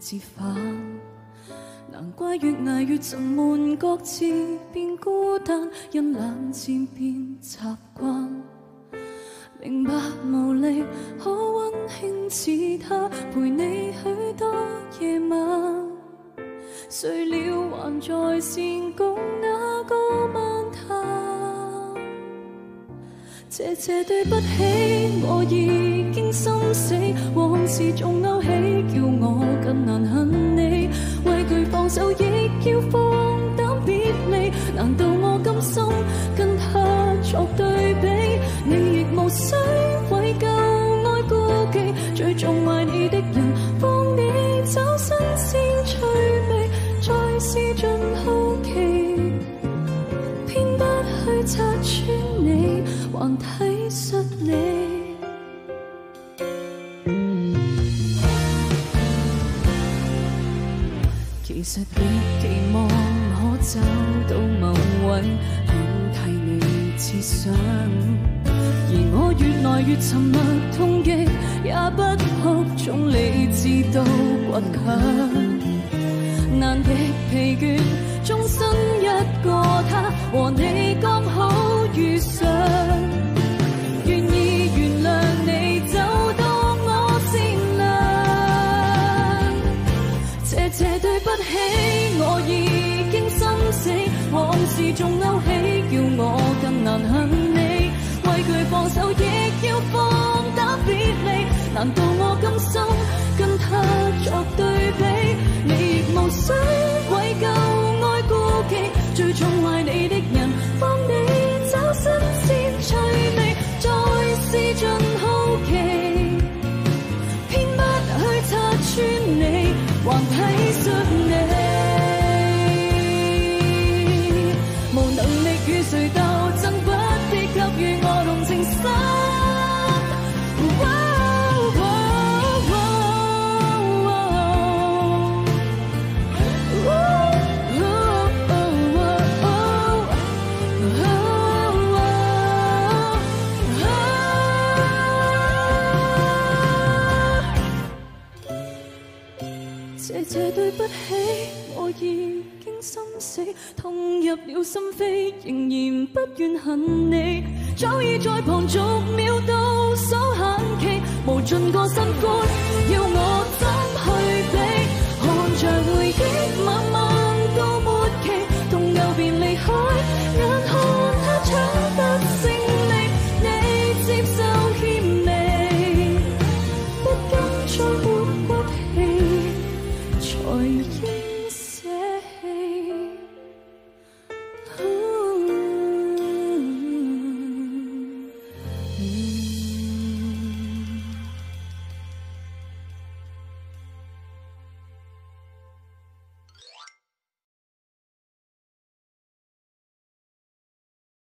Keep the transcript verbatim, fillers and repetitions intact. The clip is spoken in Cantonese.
折返。難怪越捱越沉悶，各自變孤單，因冷戰變習慣。明白無力可溫馨似他，陪你許多夜晚。睡了還在線共那個漫談。謝謝對不起，我已經心死，往事仲勾起，叫我更難恨你。畏懼放手，亦要放膽別離。難道我甘心跟他作對比？你亦無需為舊愛顧忌，最縱壞你的人，放你走新鮮趣味，再試盡好奇，偏不去拆穿你，還體恤你。其實亦期望可找到某位願替你設想，而我越來越沉默痛極，也不哭，總理智到倔強。難極疲倦，終身一個他，和你剛好遇上。願意原諒你，就當我善良。謝謝對不起，我已經心死，往事仲勾起，叫我更難恨你。畏懼放手，亦要放膽別離。難道我甘心跟他作對比？你亦無需為舊愛顧忌，最縱壞你的人，放你走新鮮趣味，再試盡好奇，偏不去拆穿你，還體恤你。無能力與誰鬥爭，不必給予我同情心。謝謝對不起，我已經心死，痛入了心扉，仍然不願恨你。早已在旁逐秒倒數限期，無盡個心寬，要我怎去比？看着回憶慢慢到末期，痛又便離開，眼看他搶得勝利，你接受獻媚，不甘再